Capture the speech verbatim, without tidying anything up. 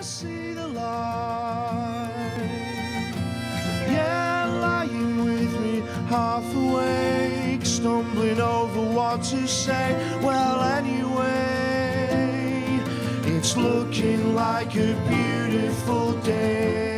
see the light. Yeah, lying with me, half awake, stumbling over what to say. Well, anyway, it's looking like a beautiful day.